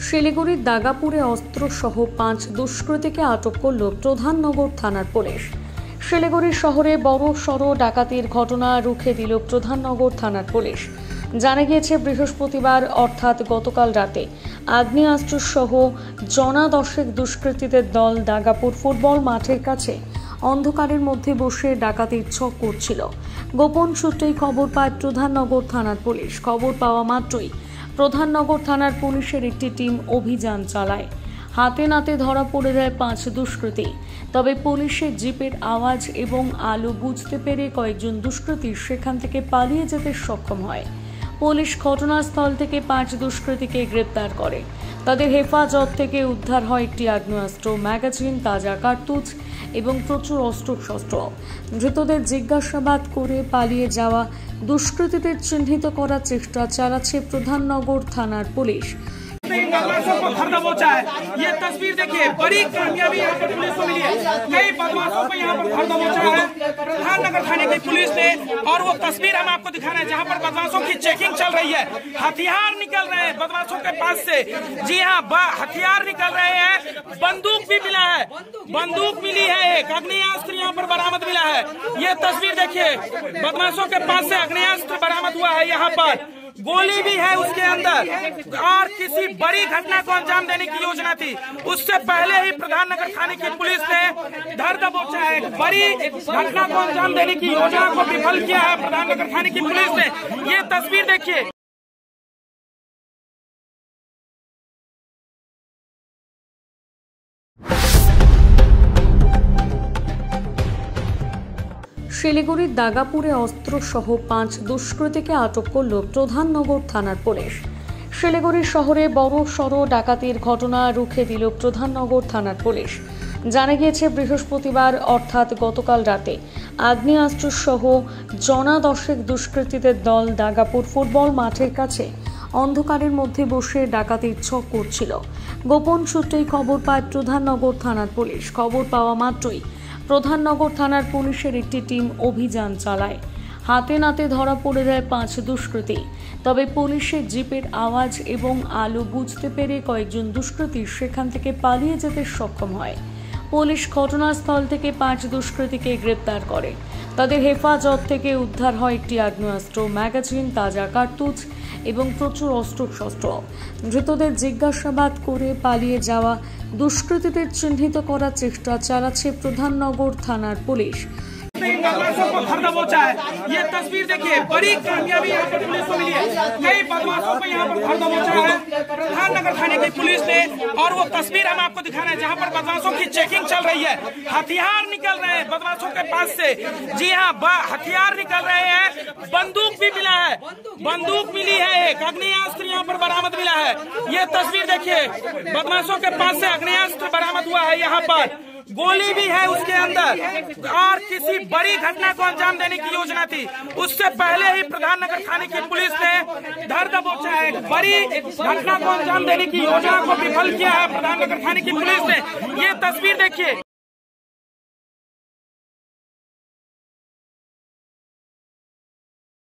শিলিগুড়ির দাগাপুরে অস্ত্রসহ 5 দুষ্কৃতীকে আটক করল প্রধাননগর থানার পুলিশ। শিলিগুড়ি শহরে বড় সড় ডাকাতির ঘটনা রুখে দিল প্রধাননগর থানার পুলিশ। জানা গিয়েছে, বৃহস্পতিবার অর্থাৎ গতকাল রাতে আগ্নেয়াস্ত্রসহ জনা 10 দুষ্কৃতীদের দল দাগাপুর ফুটবল মাঠের কাছে অন্ধকারের মধ্যে বসে ডাকাতির ছক করছিল। গোপন সূত্রেই খবর পায় প্রধাননগর থানার পুলিশ। খবর পাওয়া মাত্রই প্রধাননগর থানার পুলিশের একটি টিম অভিযান চালায়। হাতে নাতে ধরা পড়ে যায় 5 দুষ্কৃতী। তবে পুলিশের জিপের আওয়াজ এবং আলো বুঝতে পেরে কয়েকজন দুষ্কৃতী সেখান থেকে পালিয়ে যেতে সক্ষম হয়। পুলিশ ঘটনাস্থল থেকে 5 দুষ্কৃতীকে গ্রেপ্তার করে। তাদের হেফাজত থেকে উদ্ধার হয় একটি আগ্নেয়াস্ত্র, ম্যাগাজিন, তাজা কার্তুজ এবং প্রচুর অস্ত্রশস্ত্র। ধৃতদের জিজ্ঞাসাবাদ করে পালিয়ে যাওয়া দুষ্কৃতীদের চিহ্নিত করার চেষ্টা চালাচ্ছে প্রধাননগর থানার পুলিশ। बदमाशों को भर दबोचा है। ये तस्वीर देखिए, बड़ी कामयाबी यहाँ पर पुलिस को मिली है। कई बदमाशों को यहाँ पर भर दबोचा है प्रधाननगर थाने की पुलिस ने। और वो तस्वीर हम आपको दिखा रहे हैं जहाँ पर बदमाशों की चेकिंग चल रही है। हथियार निकल रहे हैं बदमाशों के पास से। जी हाँ, हथियार निकल रहे हैं। बंदूक भी मिला है, बंदूक मिली है, एक आग्नेयास्त्र यहाँ पर बरामद मिला है। ये तस्वीर देखिए, बदमाशों के पास से आग्नेयास्त्र बरामद हुआ है। यहाँ पर गोली भी है उसके अंदर। और किसी बड़ी घटना को अंजाम देने की योजना थी, उससे पहले ही प्रधाननगर थाने की पुलिस ने धर दबोचा है। बड़ी घटना को अंजाम देने की योजना को विफल किया है प्रधाननगर थाने की पुलिस ने। ये तस्वीर देखिए। শিলিগুড়ির দাগাপুরে অস্ত্রসহ 5 দুষ্কৃতীকে আটক করল প্রধাননগর থানার পুলিশ। শিলিগুড়ি শহরে বড় সড় ডাকাতির ঘটনা রুখে দিল প্রধাননগর থানার পুলিশ। জানা গিয়েছে, বৃহস্পতিবার অর্থাৎ গতকাল রাতে আগ্নেয়াস্ত্রসহ জনা 10 দুষ্কৃতীদের দল দাগাপুর ফুটবল মাঠের কাছে অন্ধকারের মধ্যে বসে ডাকাতির ছক করছিল। গোপন সূত্রেই খবর পায় প্রধাননগর থানার পুলিশ। খবর পাওয়া মাত্রই প্রধাননগর থানার পুলিশের একটি টিম অভিযান চালায়। হাতে নাতে ধরা পড়ে যায় 5 দুষ্কৃতী। তবে পুলিশের জিপের আওয়াজ এবং আলো বুঝতে পেরে কয়েকজন দুষ্কৃতী সেখান থেকে পালিয়ে যেতে সক্ষম হয়। পুলিশ ঘটনাস্থল থেকে 5 দুষ্কৃতীকে গ্রেপ্তার করে। তাদের হেফাজত থেকে উদ্ধার হয় একটি আগ্নেয়াস্ত্র, ম্যাগাজিন, তাজা কার্তুজ এবং প্রচুর অস্ত্রশস্ত্র। ধৃতদের জিজ্ঞাসাবাদ করে পালিয়ে যাওয়া দুষ্কৃতীদের চিহ্নিত করার চেষ্টা চালাচ্ছে প্রধাননগর থানার পুলিশ। बदमाशों को भर दबोचा है। ये तस्वीर देखिए, बड़ी कामयाबी यहाँ पर पुलिस को मिली है। कई बदमाशों को यहाँ पर भर दबोचा है प्रधाननगर थाने की पुलिस ने। और वो तस्वीर हम आपको दिखा रहे हैं जहाँ पर बदमाशों की चेकिंग चल रही है। हथियार निकल रहे हैं बदमाशों के पास से। जी हाँ, हथियार निकल रहे हैं। बंदूक भी मिला है, बंदूक मिली है, एक आग्नेयास्त्र यहाँ पर बरामद मिला है। ये तस्वीर देखिए, बदमाशों के पास से आग्नेयास्त्र बरामद हुआ है। यहाँ पर गोली भी है उसके अंदर। और किसी बड़ी घटना को अंजाम देने की योजना थी, उससे पहले ही प्रधाननगर थाने की पुलिस ने धर दबोचा है। बड़ी घटना को अंजाम देने की योजना को विफल किया है प्रधाननगर थाने की पुलिस ने। ये तस्वीर देखिए।